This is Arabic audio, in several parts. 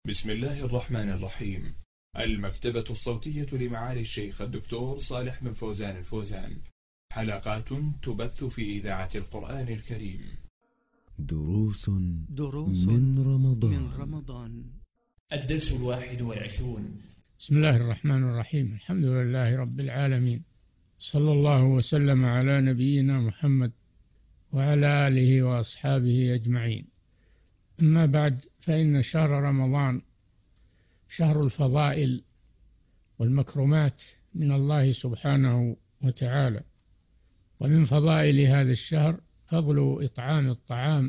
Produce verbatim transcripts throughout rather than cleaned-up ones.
بسم الله الرحمن الرحيم. المكتبة الصوتية لمعالي الشيخ الدكتور صالح بن فوزان الفوزان. حلقات تبث في إذاعة القرآن الكريم. دروس, دروس من رمضان, من رمضان. الدرس الواحد والعشرون. بسم الله الرحمن الرحيم. الحمد لله رب العالمين، صلى الله وسلم على نبينا محمد وعلى آله وأصحابه أجمعين. أما بعد، فإن شهر رمضان شهر الفضائل والمكرمات من الله سبحانه وتعالى، ومن فضائل هذا الشهر فضل إطعام الطعام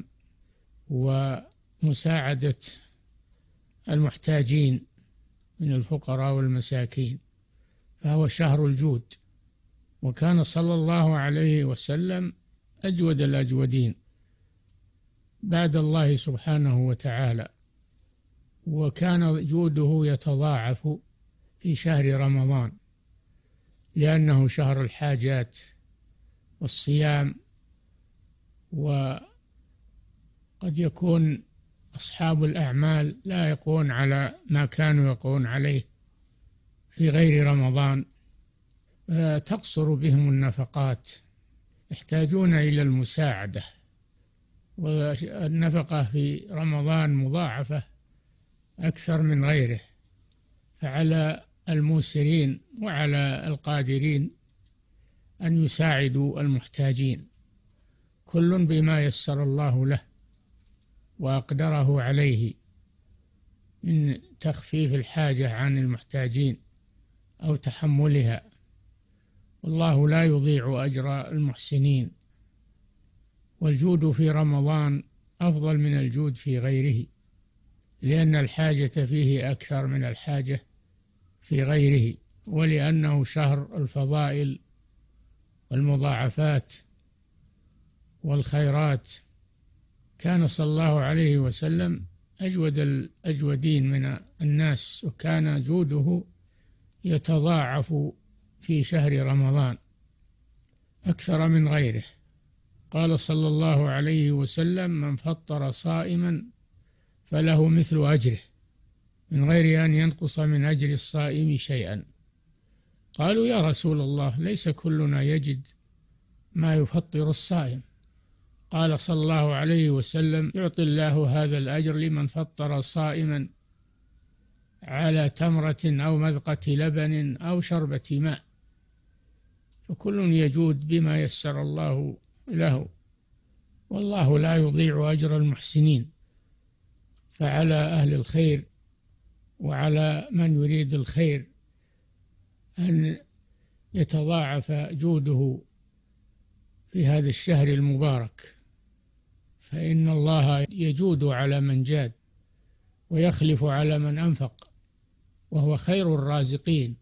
ومساعدة المحتاجين من الفقراء والمساكين، فهو شهر الجود. وكان صلى الله عليه وسلم أجود الأجودين بعد الله سبحانه وتعالى، وكان جوده يتضاعف في شهر رمضان لأنه شهر الحاجات والصيام، وقد يكون أصحاب الأعمال لا يقون على ما كانوا يقون عليه في غير رمضان، تقصر بهم النفقات، يحتاجون إلى المساعدة. والنفقة في رمضان مضاعفة أكثر من غيره، فعلى الموسرين وعلى القادرين أن يساعدوا المحتاجين، كل بما يسر الله له وأقدره عليه من تخفيف الحاجة عن المحتاجين أو تحملها، والله لا يضيع أجر المحسنين. والجود في رمضان أفضل من الجود في غيره، لأن الحاجة فيه أكثر من الحاجة في غيره، ولأنه شهر الفضائل والمضاعفات والخيرات. كان صلى الله عليه وسلم أجود الأجودين من الناس، وكان جوده يتضاعف في شهر رمضان أكثر من غيره. قال صلى الله عليه وسلم: من فطر صائما فله مثل أجره من غير أن ينقص من أجر الصائم شيئا. قالوا: يا رسول الله، ليس كلنا يجد ما يفطر الصائم. قال صلى الله عليه وسلم: يعطي الله هذا الأجر لمن فطر صائما على تمرة أو مذقة لبن أو شربة ماء، فكل يجود بما يسر الله له، والله لا يضيع أجر المحسنين. فعلى أهل الخير وعلى من يريد الخير أن يتضاعف جوده في هذا الشهر المبارك، فإن الله يجود على من جاد ويخلف على من أنفق، وهو خير الرازقين.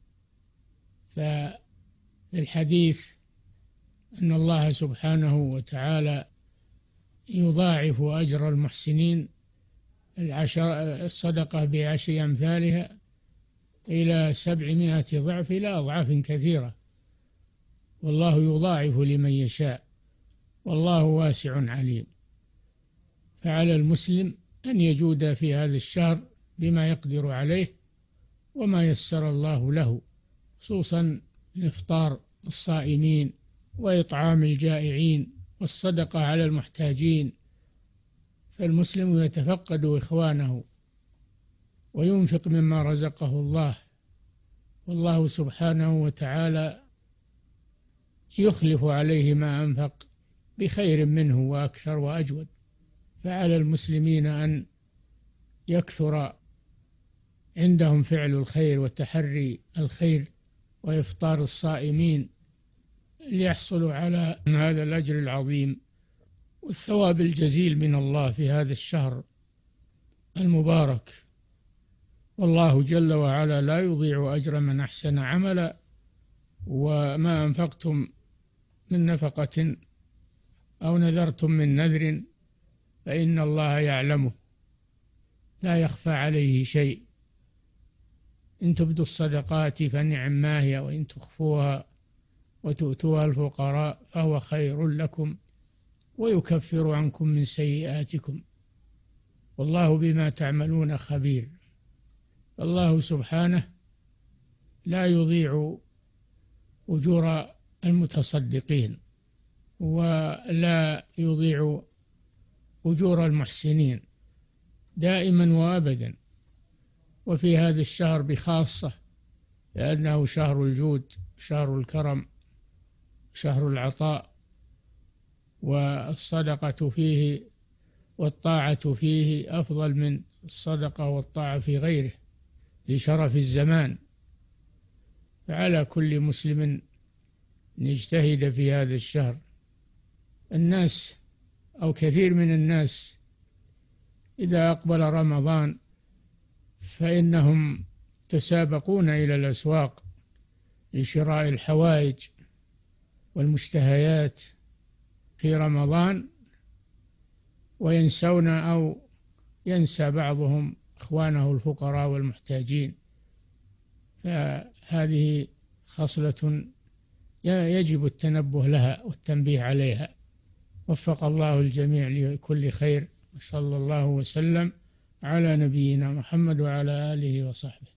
فالحديث أن الله سبحانه وتعالى يضاعف أجر المحسنين العشر الصدقة بعشر أمثالها إلى سبعمائة ضعف إلى أضعاف كثيرة، والله يضاعف لمن يشاء، والله واسع عليم. فعلى المسلم أن يجود في هذا الشهر بما يقدر عليه وما يسر الله له، خصوصا إفطار الصائمين وإطعام الجائعين والصدقة على المحتاجين. فالمسلم يتفقد إخوانه وينفق مما رزقه الله، والله سبحانه وتعالى يخلف عليه ما أنفق بخير منه وأكثر وأجود. فعلى المسلمين أن يكثر عندهم فعل الخير وتحري الخير وإفطار الصائمين ليحصلوا على هذا الأجر العظيم والثواب الجزيل من الله في هذا الشهر المبارك. والله جل وعلا لا يضيع أجر من أحسن عملا، وما أنفقتم من نفقة أو نذرتم من نذر فإن الله يعلمه لا يخفى عليه شيء. إن تبدوا الصدقات فنعم ما هي، وإن تخفوها وتؤتوها الفقراء فهو خير لكم ويكفر عنكم من سيئاتكم والله بما تعملون خبير. الله سبحانه لا يضيع أجور المتصدقين ولا يضيع أجور المحسنين دائما وأبدا، وفي هذا الشهر بخاصة، لأنه شهر الجود، شهر الكرم، شهر العطاء، والصدقة فيه والطاعة فيه أفضل من الصدقة والطاعة في غيره لشرف الزمان. فعلى كل مسلم أن يجتهد في هذا الشهر. الناس أو كثير من الناس إذا أقبل رمضان فإنهم يتسابقون إلى الأسواق لشراء الحوائج والمشتهيات في رمضان، وينسون أو ينسى بعضهم إخوانه الفقراء والمحتاجين. فهذه خصلة يجب التنبه لها والتنبيه عليها. وفق الله الجميع لكل خير، وصلى الله وسلم على نبينا محمد وعلى آله وصحبه.